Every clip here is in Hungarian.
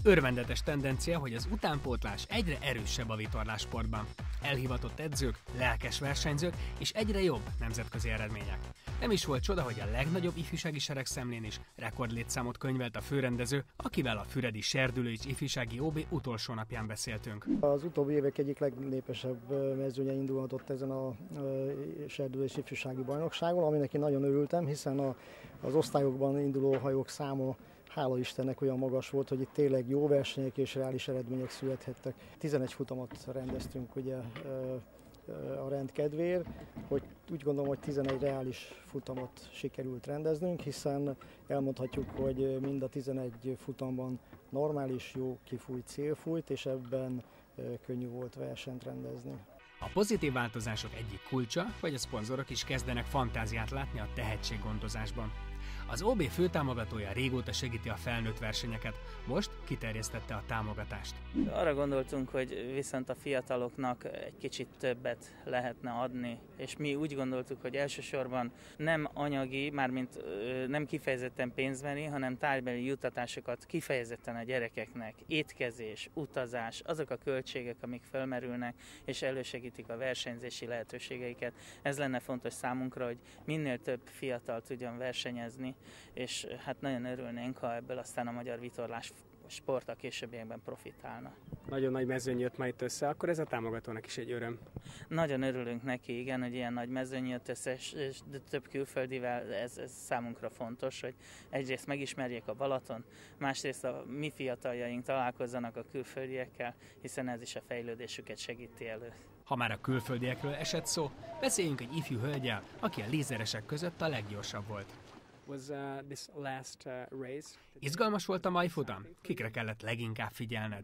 Örvendetes tendencia, hogy az utánpótlás egyre erősebb a vitorlássportban. Elhivatott edzők, lelkes versenyzők és egyre jobb nemzetközi eredmények. Nem is volt csoda, hogy a legnagyobb ifjúsági seregszemlén is rekordlétszámot könyvelt a főrendező, akivel a Füredi Serdülőics ifjúsági OB utolsó napján beszéltünk. Az utóbbi évek egyik legnépesebb mezőnye indulhatott ezen a Serdülőics ifjúsági bajnokságon, aminek én nagyon örültem, hiszen az osztályokban induló hajók száma hála Istennek olyan magas volt, hogy itt tényleg jó versenyek és reális eredmények születhettek. 11 futamot rendeztünk ugye a rend kedvéért, hogy úgy gondolom, hogy 11 reális futamot sikerült rendeznünk, hiszen elmondhatjuk, hogy mind a 11 futamban normális, jó kifújt cél fújt, és ebben könnyű volt versenyt rendezni. A pozitív változások egyik kulcsa, hogy a szponzorok is kezdenek fantáziát látni a tehetséggondozásban. Az OB főtámogatója régóta segíti a felnőtt versenyeket, most kiterjesztette a támogatást. Arra gondoltunk, hogy viszont a fiataloknak egy kicsit többet lehetne adni, és mi úgy gondoltuk, hogy elsősorban nem anyagi, mármint nem kifejezetten pénzbeni, hanem tárgybeli juttatásokat kifejezetten a gyerekeknek, étkezés, utazás, azok a költségek, amik felmerülnek, és elősegítik a versenyzési lehetőségeiket. Ez lenne fontos számunkra, hogy minél több fiatal tudjon versenyezni, és hát nagyon örülnénk, ha ebből aztán a magyar vitorlás sport a későbbiekben profitálna. Nagyon nagy mezőny jött ma itt össze, akkor ez a támogatónak is egy öröm. Nagyon örülünk neki, igen, hogy ilyen nagy mezőny jött össze, és több külföldivel, ez számunkra fontos, hogy egyrészt megismerjék a Balaton, másrészt a mi fiataljaink találkozzanak a külföldiekkel, hiszen ez is a fejlődésüket segíti elő. Ha már a külföldiekről esett szó, beszéljünk egy ifjú hölgyel, aki a lézeresek között a leggyorsabb volt. Izgalmas volt a mai futam? Kikre kellett leginkább figyelned?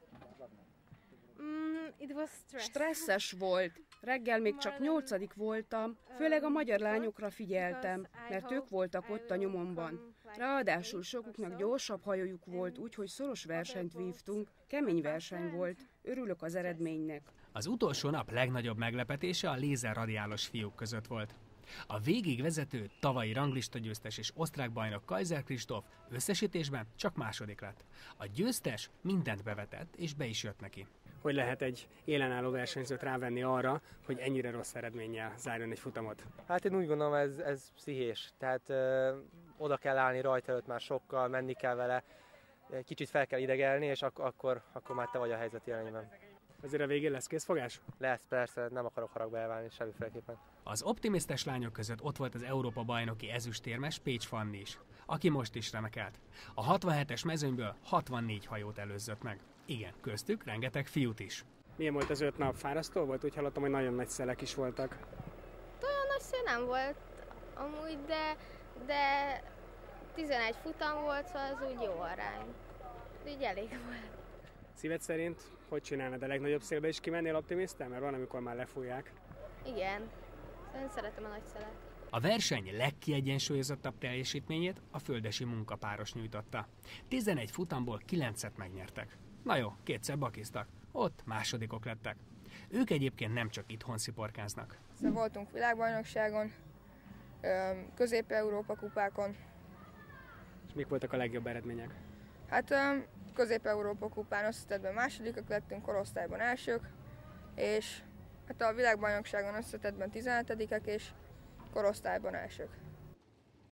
Stresszes volt. Reggel még csak 8. voltam, főleg a magyar lányokra figyeltem, mert ők voltak ott a nyomomban. Ráadásul sokuknak gyorsabb hajójuk volt, úgyhogy szoros versenyt vívtunk, kemény verseny volt. Örülök az eredménynek. Az utolsó nap legnagyobb meglepetése a lézerradiálos fiúk között volt. A végigvezető, tavalyi ranglistagyőztes és osztrák bajnok Kaiser Kristóf összesítésben csak második lett. A győztes mindent bevetett, és be is jött neki. Hogy lehet egy élenálló versenyzőt rávenni arra, hogy ennyire rossz eredménnyel zárjon egy futamot? Hát én úgy gondolom, ez pszichés. Tehát oda kell állni rajta előtt már sokkal, menni kell vele, kicsit fel kell idegelni, és akkor már te vagy a helyzeti előnyben. Azért a végén lesz készfogás? Lesz, persze, nem akarok haragba elválni semmiféleképpen. Az optimisztes lányok között ott volt az Európa-bajnoki ezüstérmes Pécs Fanni is, aki most is remekelt. A 67-es mezőnyből 64 hajót előzött meg. Igen, köztük rengeteg fiút is. Milyen volt az 5 nap? Fárasztó volt? Úgy hallottam, hogy nagyon nagy szelek is voltak. Olyan nagy szél nem volt amúgy, de 11 futam volt, szóval az úgy jó arány. Így elég volt. Szíved szerint hogy csinálnád? A legnagyobb szélbe is kimennél optimisztán? Mert van, amikor már lefújják. Igen, én szeretem a nagy szelet. A verseny legkiegyensúlyozottabb teljesítményét a földesi munkapáros nyújtotta. 11 futamból 9-et megnyertek. Na jó, 2-szer bakiztak, ott másodikok lettek. Ők egyébként nem csak itthon sziporkáznak. Szóval voltunk világbajnokságon, Közép-Európa kupákon. És mik voltak a legjobb eredmények? Hát Közép-Európa kupán összetettben másodikak lettünk, korosztályban elsők, és hát a világbajnokságon összetettben 17-ek és korosztályban elsők.